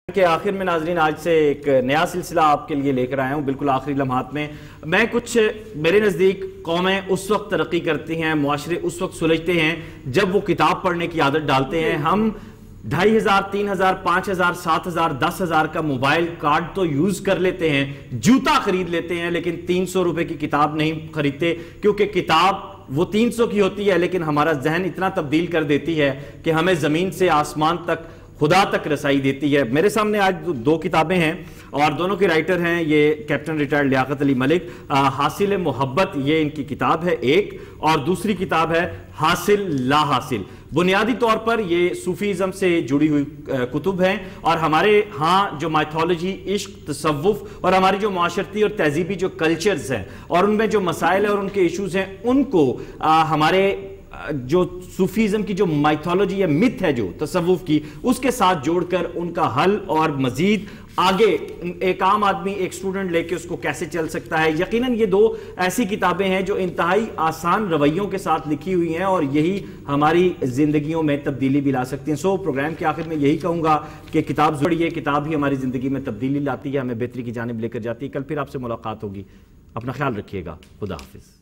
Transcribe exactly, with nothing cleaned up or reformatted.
کہ آخر میں ناظرین آج سے ایک نیا سلسلہ آپ کے لیے لے کر آیا ہوں بالکل آخری لمحات میں. میں کچھ میرے نزدیک قومیں اس وقت ترقی کرتی ہیں, معاشرے اس وقت سلجھتے ہیں جب وہ کتاب پڑھنے کی عادت ڈالتے ہیں. ہم ڈھائی ہزار تین ہزار پانچ ہزار سات ہزار دس ہزار کا موبائل کارڈ تو یوز کر لیتے ہیں, جوتا خرید لیتے ہیں, لیکن تین سو روپے کی کتاب نہیں خریدتے, کیونکہ کتاب وہ تین سو کی ہوتی ہے لیکن ہمارا ذہن اتنا تبدیل کر دیتی ہے کہ ہمیں زمین سے آسمان تک, خدا تک رسائی دیتی ہے. میرے سامنے آج دو کتابیں ہیں اور دونوں کے رائٹر ہیں یہ کیپٹن ریٹائرڈ لیاقت علی ملک. حاصل محبت یہ ان کی کتاب ہے ایک, اور دوسری کتاب ہے حاصل لا حاصل. بنیادی طور پر یہ صوفیزم سے جڑی ہوئی کتب ہیں اور ہمارے ہاں جو مائتھولوجی, عشق, تصوف اور ہماری جو معاشرتی اور تہذیبی جو کلچرز ہیں اور ان میں جو مسائل ہیں اور ان کے ایشوز ہیں ان کو ہمارے جو صوفیزم کی جو مائتھولوجی یا مت ہے جو تصوف کی, اس کے ساتھ جوڑ کر ان کا حل اور مزید آگے ایک عام آدمی ایک سٹوڈنٹ لے کے اس کو کیسے چل سکتا ہے. یقیناً یہ دو ایسی کتابیں ہیں جو انتہائی آسان رویوں کے ساتھ لکھی ہوئی ہیں اور یہی ہماری زندگیوں میں تبدیلی بھی لا سکتی ہیں. سو پروگرام کے آخر میں یہی کہوں گا کہ کتاب ضروری ہے, کتاب ہی ہماری زندگی میں تبدیلی لاتی ہے, ہمیں بہتری کی جانب لے کر جاتی ہے. کل پھر آپ سے ملاقات ہوگی, اپنا خیال رکھیے گا, خدا حافظ.